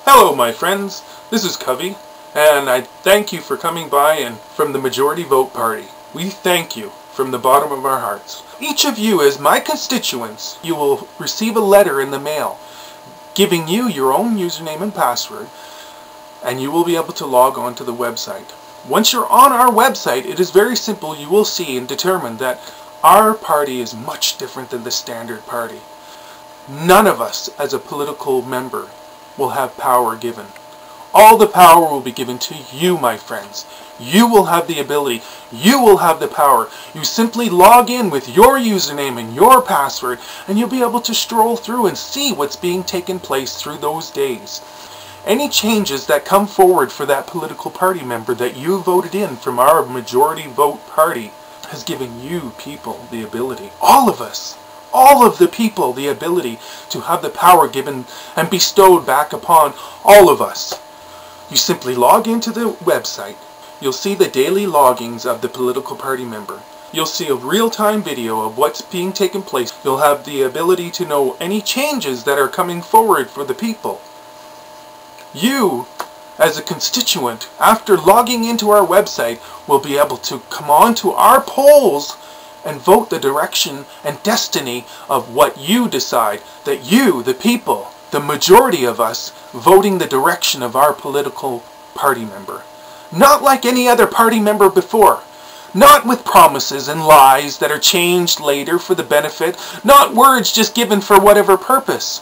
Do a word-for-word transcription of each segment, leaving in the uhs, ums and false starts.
Hello my friends, this is Covey, and I thank you for coming by and from the Majority Vote Party. We thank you from the bottom of our hearts. Each of you as my constituents, you will receive a letter in the mail giving you your own username and password, and you will be able to log on to the website. Once you're on our website, it is very simple. You will see and determine that our party is much different than the standard party. None of us as a political member will have power given. All the power will be given to you, my friends. You will have the ability. You will have the power. You simply log in with your username and your password, and you'll be able to stroll through and see what's being taken place through those days. Any changes that come forward for that political party member that you voted in from our majority vote party has given you people the ability, all of us, all of the people, the ability to have the power given and bestowed back upon all of us. You simply log into the website. You'll see the daily loggings of the political party member. You'll see a real-time video of what's being taken place. You'll have the ability to know any changes that are coming forward for the people. You, as a constituent, after logging into our website, will be able to come on to our polls and vote the direction and destiny of what you decide. That you, the people, the majority of us, voting the direction of our political party member. Not like any other party member before. Not with promises and lies that are changed later for the benefit. Not words just given for whatever purpose.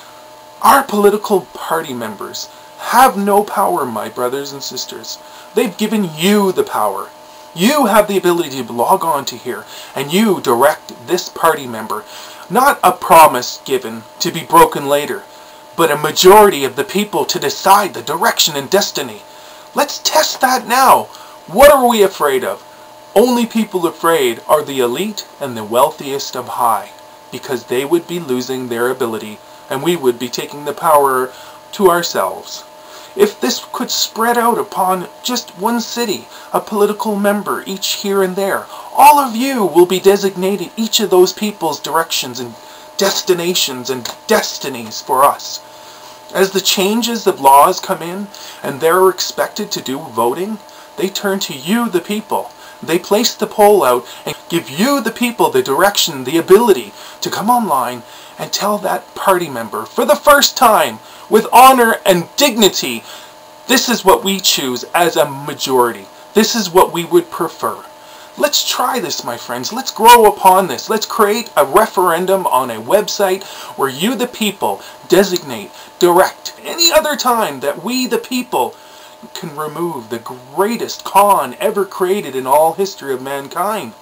Our political party members have no power, my brothers and sisters. They've given you the power. You have the ability to log on to here and you direct this party member. Not a promise given to be broken later, but a majority of the people to decide the direction and destiny. Let's test that now. What are we afraid of? Only people afraid are the elite and the wealthiest of high, because they would be losing their ability and we would be taking the power to ourselves. If this could spread out upon just one city, a political member each here and there, all of you will be designating each of those people's directions and destinations and destinies for us. As the changes of laws come in and they're expected to do voting, they turn to you, the people. They place the poll out and give you, the people, the direction, the ability to come online and tell that party member for the first time, with honor and dignity, this is what we choose as a majority. This is what we would prefer. Let's try this, my friends. Let's grow upon this. Let's create a referendum on a website where you, the people, designate, direct, any other time that we, the people, can remove the greatest con ever created in all history of mankind.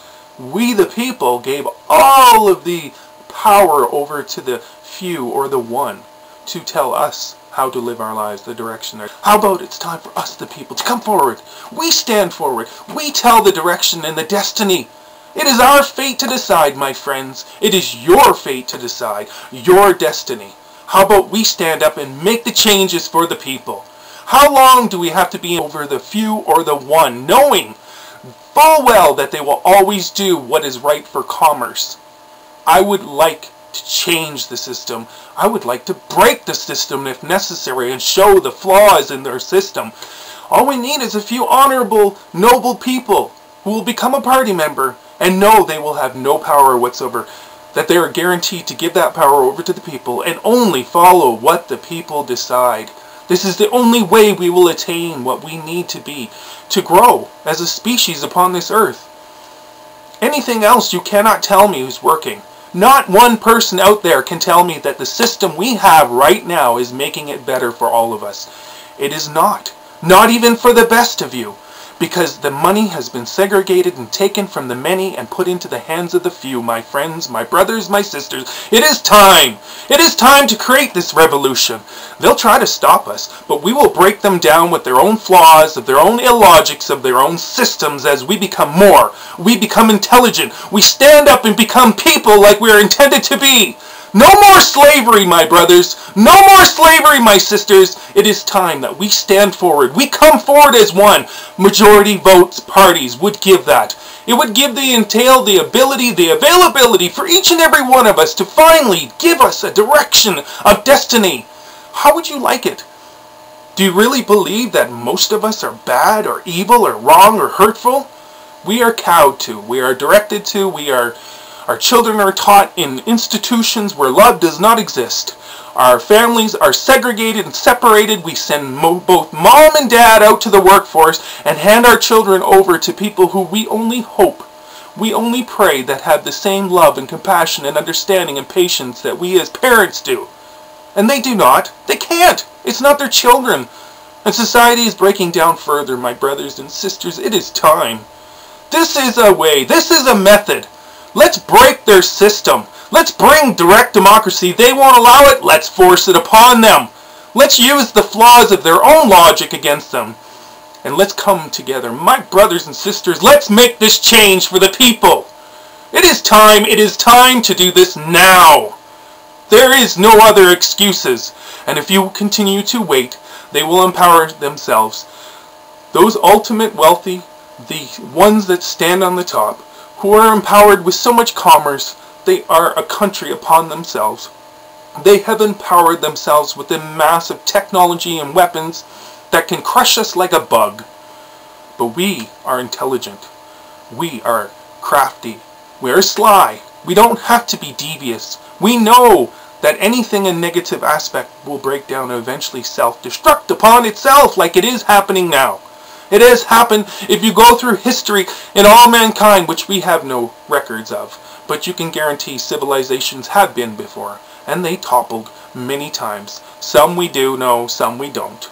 We, the people, gave all of the power over to the few or the one to tell us how to live our lives, the direction. How about it's time for us, the people, to come forward. We stand forward. We tell the direction and the destiny. It is our fate to decide, my friends. It is your fate to decide, your destiny. How about we stand up and make the changes for the people? How long do we have to be over the few or the one, knowing full well that they will always do what is right for commerce? I would like to change the system. I would like to break the system if necessary and show the flaws in their system. All we need is a few honorable, noble people who will become a party member and know they will have no power whatsoever, that they are guaranteed to give that power over to the people and only follow what the people decide. This is the only way we will attain what we need to be to grow as a species upon this earth. Anything else you cannot tell me is working. Not one person out there can tell me that the system we have right now is making it better for all of us. It is not. Not even for the best of you. Because the money has been segregated and taken from the many and put into the hands of the few. My friends, my brothers, my sisters, it is time. It is time to create this revolution. They'll try to stop us, but we will break them down with their own flaws, of their own illogics, of their own systems as we become more. We become intelligent. We stand up and become people like we are intended to be. No more slavery, my brothers. No more slavery, my sisters. It is time that we stand forward. We come forward as one. Majority votes parties would give that. It would give the entail, the ability, the availability for each and every one of us to finally give us a direction of destiny. How would you like it? Do you really believe that most of us are bad or evil or wrong or hurtful? We are cowed to, we are directed to, we are, our children are taught in institutions where love does not exist. Our families are segregated and separated. We send mo both mom and dad out to the workforce and hand our children over to people who we only hope, we only pray that have the same love and compassion and understanding and patience that we as parents do. And they do not. They can't. It's not their children. And society is breaking down further, my brothers and sisters. It is time. This is a way. This is a method. Let's break their system. Let's bring direct democracy. They won't allow it. Let's force it upon them. Let's use the flaws of their own logic against them. And let's come together. My brothers and sisters, let's make this change for the people. It is time. It is time to do this now. There is no other excuses. And if you continue to wait, they will empower themselves. Those ultimate wealthy, the ones that stand on the top, who are empowered with so much commerce, they are a country upon themselves. They have empowered themselves with a massive technology and weapons that can crush us like a bug. But we are intelligent. We are crafty. We are sly. We don't have to be devious. We know that anything in negative aspect will break down and eventually self-destruct upon itself, like it is happening now. It has happened if you go through history in all mankind, which we have no records of. But you can guarantee civilizations have been before, and they toppled many times. Some we do know, some we don't.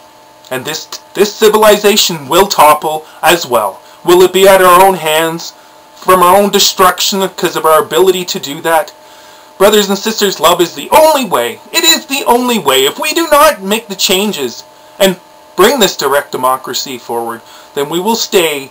And this, this civilization will topple as well. Will it be at our own hands, from our own destruction because of our ability to do that? Brothers and sisters, love is the only way. It is the only way. If we do not make the changes and bring this direct democracy forward, then we will stay,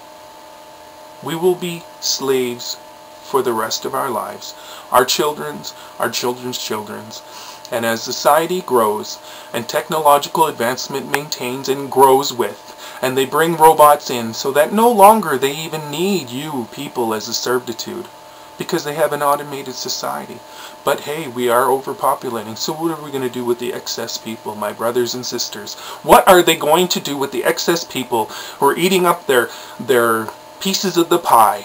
we will be slaves for the rest of our lives. Our children's, our children's children's. And as society grows, and technological advancement maintains and grows with, and they bring robots in so that no longer they even need you people as a servitude, because they have an automated society. But hey, we are overpopulating, so what are we going to do with the excess people, my brothers and sisters? What are they going to do with the excess people who are eating up their, their pieces of the pie?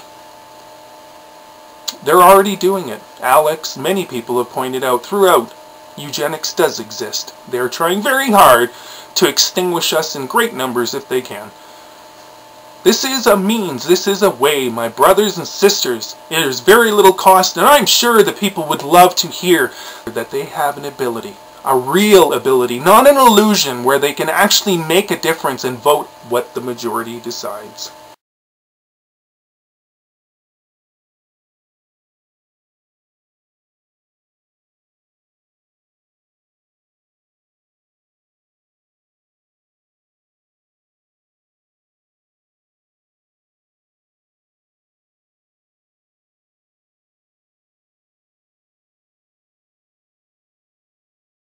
They're already doing it. Alex, many people have pointed out throughout, eugenics does exist. They are trying very hard to extinguish us in great numbers if they can. This is a means, this is a way, my brothers and sisters. It is very little cost, and I'm sure the people would love to hear that they have an ability, a real ability, not an illusion, where they can actually make a difference and vote what the majority decides.